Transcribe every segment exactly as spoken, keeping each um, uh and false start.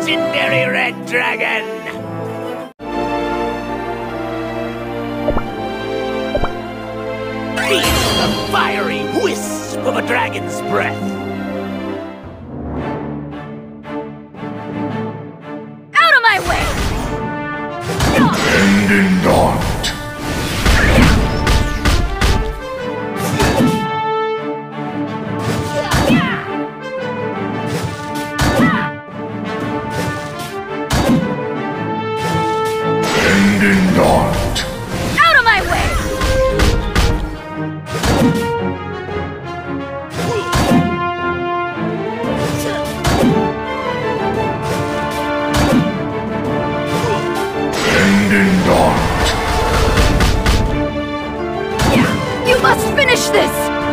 legendary red dragon! Feel the fiery wisp of a dragon's breath! Out of my way! End in dawn. Not. Out of my way! End in dart. You must finish this!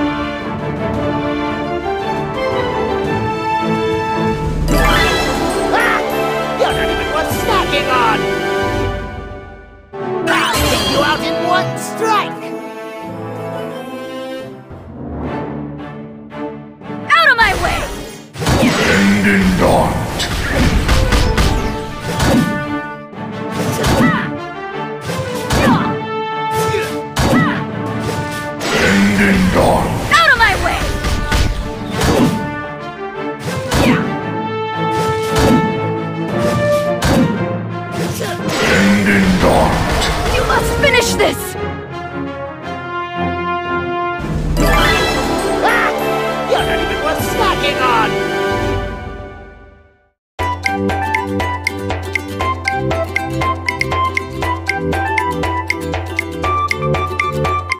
Ah! You're not even worth snacking on! You out in one strike! Out of my way! End in dart. End in dart. Out of my way! End in dart. You must finish this! Ah! You're not even worth snacking on!